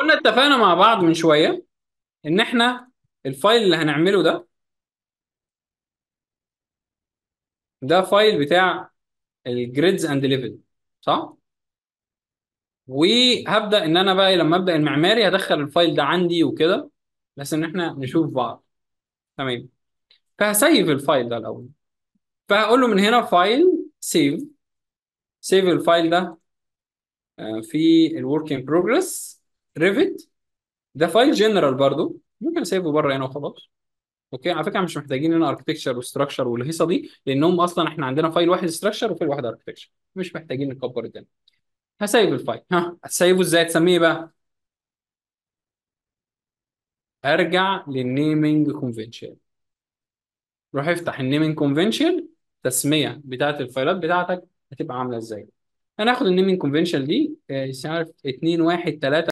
كنا اتفقنا مع بعض من شويه ان احنا الفايل اللي هنعمله ده فايل بتاع الجريدز اند ليفل، صح؟ وهبدا ان انا بقى لما ابدا المعماري هدخل الفايل ده عندي وكده، بس ان احنا نشوف بعض. تمام. فهسيف الفايل ده الاول. فهقول له من هنا فايل سيف. سيف الفايل ده في الورك ان بروجرس ريفت. ده فايل جنرال برضو، ممكن اسيبه بره هنا وخلاص. اوكي، على فكره مش محتاجين هنا اركتكشر وستراكشر والهيصه دي، لانهم اصلا احنا عندنا فايل واحد ستراكشر وفايل واحد اركتكشر، مش محتاجين نكبر الدنيا. هسيب الفايل. هتسيبه ازاي؟ تسميه بقى. ارجع للنيمينج كونفنشن. روح افتح النيمينج كونفنشن. التسميه بتاعت الفايلات بتاعتك هتبقى عامله ازاي؟ انا هاخد النيمينج كونفنشن دي، مش عارف 2 1 3